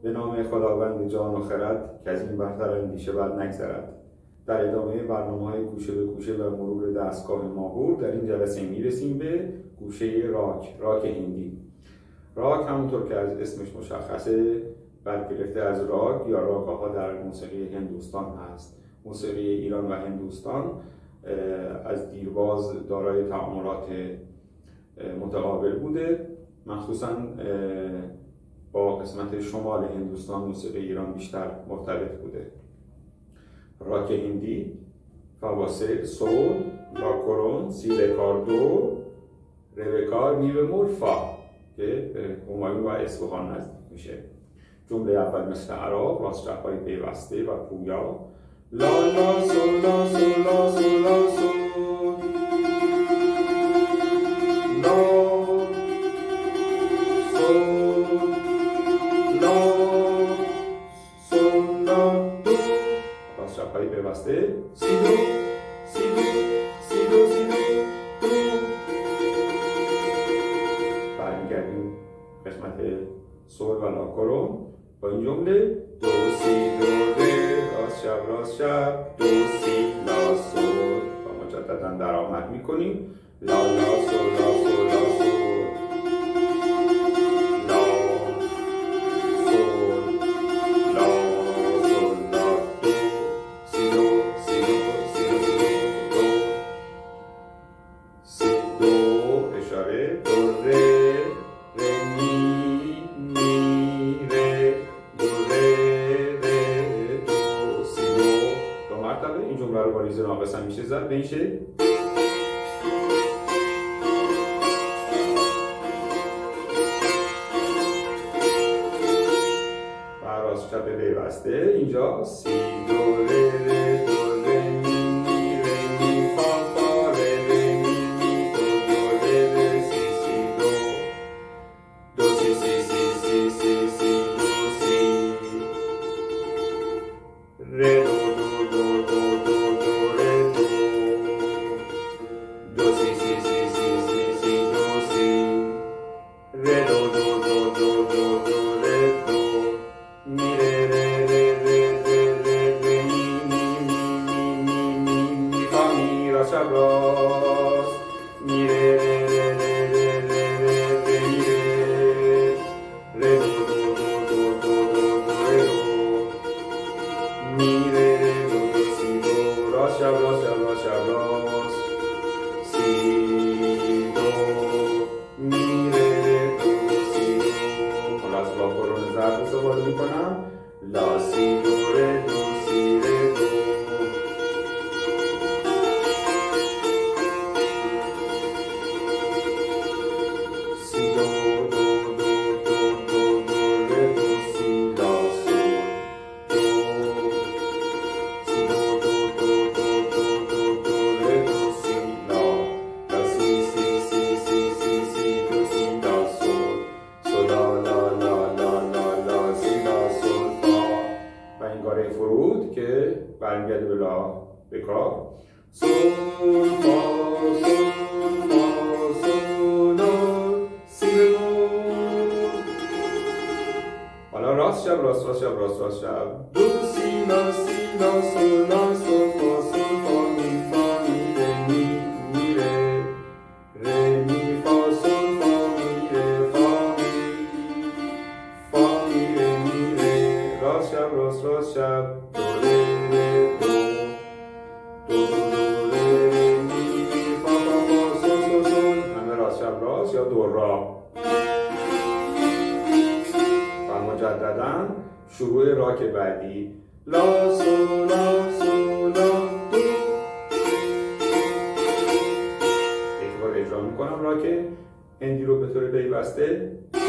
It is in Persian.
به نام خداوند جان و خرد که از این برتر اندیشه بد نگذرد. در ادامه برنامه‌های گوشه به گوشه و مرور دستگاه ماهور در این جلسه میرسیم به گوشه راک هندی. راک همونطور که از اسمش مشخصه برگرفته از راگ یا راگاها در موسیقی هندوستان هست. موسیقی ایران و هندوستان از دیرباز دارای تعاملات متقابل بوده، مخصوصا با قسمت شمال هندوستان موسیقی ایران بیشتر مرتبط بوده. راک هندی فواسل، سول، لاکورون، سی بکار دو، ره بکار می بمول فا که همایون و اصفهان نزدیک میشه. جمله اول مثل عراق راست چپ‌های پیوسته و پویا لا لا سول لا سول لا سول لا سول لا سول لا سول لا دو، راست چپ‌های پیوسته سی دو سی دو سی دو سی دو دو. برمیگردیم قسمت سول و لاکورون با این جمله دو سی دو ره راست شب دو سی لا سول و مجددا درآمد میکنیم لا لا سول لا سول لا سول لا سول لا سول لا دو سی دو سی دو سی دو سی دو دو سی دو اشاره دو ره ره می می ره دو ره ره دو سی دو مرتبه. این جمله رو با ریز ناقص هم میشه زد به این شکل. راست چپ پیوسته اینجا سی دو ره ره دو ره می می ره می فا فا ره ره می می دو دو ره ره سی سی دو دو سی سی سی سی سی سی دو سی ره دو دو دو دو دو دو ره دو دو سی سی سی سی سی سی دو سی ره دو دو دو دو دو دو ره دو می ره ره ره ره ره ره ره می می می می می می فا می را شب راست می ره ره ره ره ره ره ره می ره ره دو دو دو دو دو دو ره دو می ره ره دو دو سی دو راست شب راست شب راست شب راست سی دو می ره ره دو دو سی دو. حالا از لاکورون ضرب استفاده میکنم لا سی دو ره دو سی ره دو سی دو دو دو دو دو دو ره دو سی لا سول دو سی دو دو دو دو دو دو دو ره دو سی لا لا سی سی سی سی سی سی دو سی لا سول سول لا لا لا لا لا لا سی لا سول فا و این گاره فرود که برمیگرده به لا بکار سول فا سول فا سول لا سی بمول. حالا راست شب راست راست شب راست راست شب دو سی لا سول لا سول فا سول فا می فا می ره می می ره ره می فا سول فا می ره فا می فا می ره می ره راست شب راست راست شب دو ره ره دو دو دو دو ره ره می می فا فا فا سول سول سول. همه راست شب راست یا دو را. و مجددا شروع راک بعدی لا سول لا سول لا دو. یک بار اجرا میکنم راک هندی رو به طور پیوسته